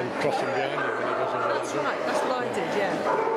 then crossing behind him when he goes on. That's right, that's what I did, yeah.